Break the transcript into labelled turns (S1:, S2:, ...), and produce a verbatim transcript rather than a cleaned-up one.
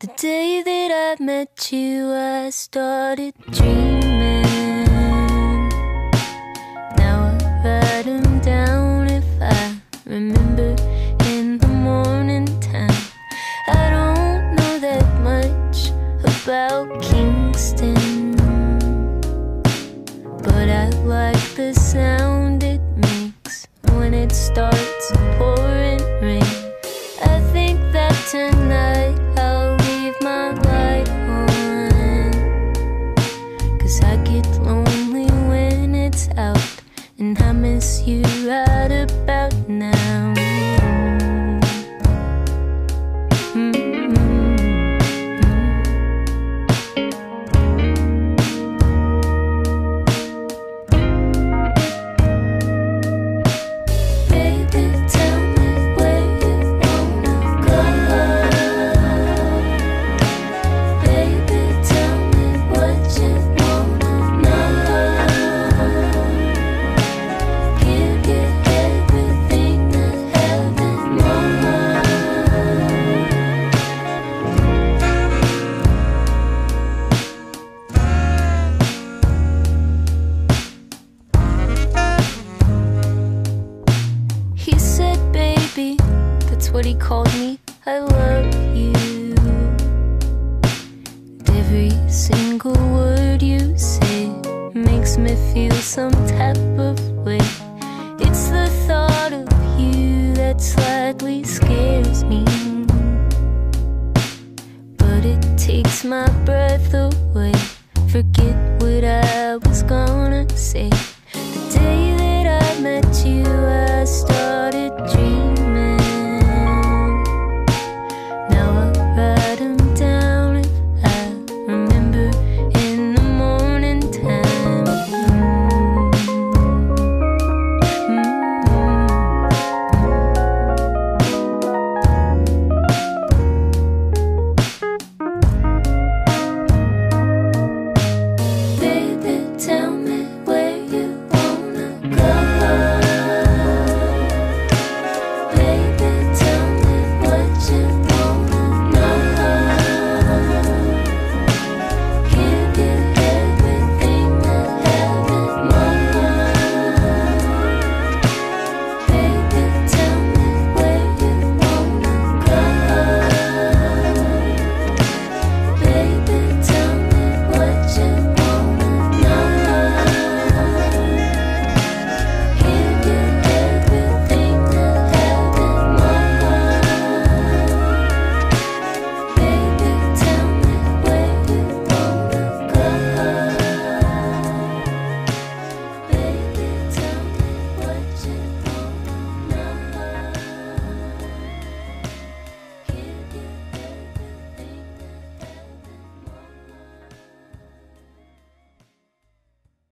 S1: The day that I met you, I started dreaming. Now I write them down if I remember in the morning time. I don't know that much about Kingston, but I like the sound it makes when it starts pouring rain. I think that tonight I'll leave my light on, 'cause I get lonely when it's out, and I miss you right about now. He said, baby, that's what he called me, I love you. And every single word you say makes me feel some type of way. It's the thought of you that slightly scares me, but it takes my breath away. Forget what I was gonna say. The day that I met you, I started